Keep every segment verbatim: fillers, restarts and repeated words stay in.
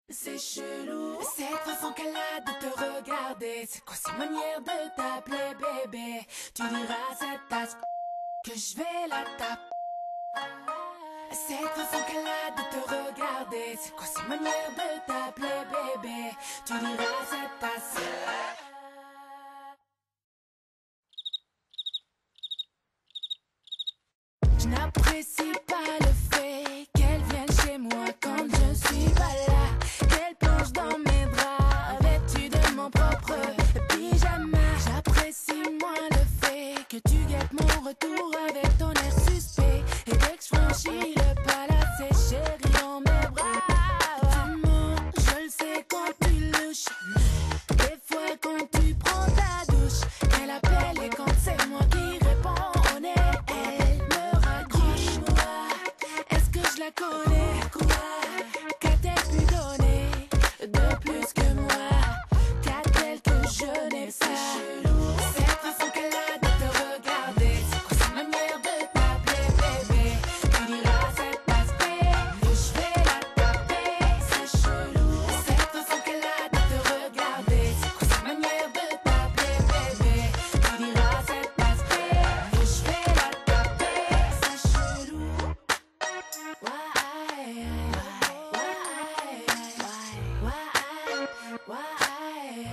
C'est chelou, cette façon qu'elle a de te regarder. C'est quoi cette manière de t'appeler bébé? Tu diras à cette tasse que je vais la taper. Cette façon qu'elle a de te regarder. C'est quoi cette manière de t'appeler bébé? Tu diras à cette tasse. Je n'apprécie pas le fait qu'elle vienne chez moi quand je suis pas là, qu'elle plonge dans mes draps vêtue de mon propre pyjama. J'apprécie moins le fait que tu guettes mon retour avec ton air suspect. Et dès que je franchis le pas là, c'est chérie dans mes bras. Tu mens, je le sais quand tu louches. Des fois quand tu prends ta douche, elle appelle et quand c'est moi qui réponds, on est elle me raccroche. Est-ce que je la connais? Quoi? Qu'a-t-elle pu donner de plus que moi? Qu'a-t-elle que je n'ai pas? Cette façon qu'elle a de te regarder, c'est quoi sa manière de t'appeler bébé? Tu diras cette aspect que je vais la taper, c'est chelou. Cette façon qu'elle a de te regarder, c'est quoi sa manière de t'appeler bébé? Tu diras cette aspect que je vais la taper, c'est chelou. Why, why, why, why,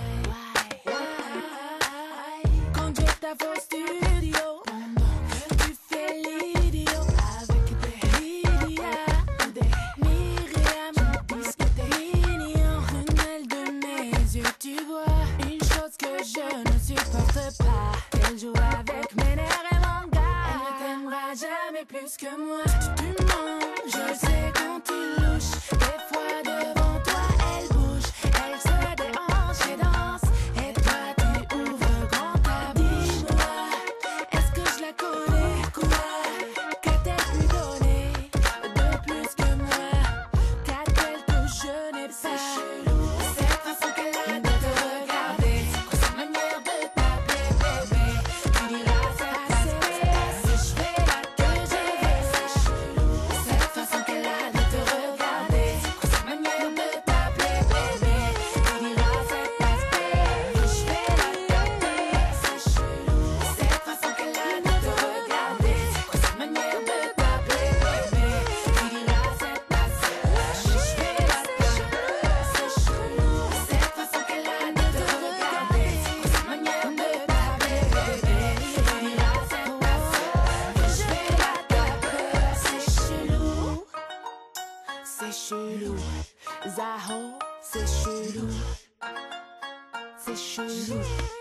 why? Quand je t'avoue au studio, tu fais l'idiot avec des Lydia ou des Myriam. Je dis que t'es mignon, prunelle de mes yeux. Tu vois une chose que je ne supporte pas, qu'elle joue avec mes nerfs et mon gars. Elle ne t'aimera jamais plus que moi. Tu mens, je sais quand tu louches. Des fois devant toi elle bouge, elle se déhanche et danse. Et toi tu ouvres grand ta bouche. Dis-moi, est-ce que je la connais? Quoi? Qu'a-t-elle pu donner de plus que moi? Qu'a-t-elle que je n'ai pas? Cette façon qu'elle a de te regarder, c'est quoi sa manière de t'appeler bébé? Tu diras cette aspect si je fais la que je vais. C'est chelou. Cette façon qu'elle a de te regarder, c'est quoi sa manière de t'appeler bébé? Tu diras cet aspect que je vais la taper, c'est chelou. Cette façon qu'elle a de te regarder, c'est quoi sa manière de t'appeler bébé? Tu diras cet aspect que je vais la taper, c'est chelou. Cette façon qu'elle a de te regarder, c'est quoi sa manière de t'appeler bébé? Tu diras cet aspect que je vais la taper, c'est chelou. C'est chelou, Zaho, c'est chelou, c'est chelou.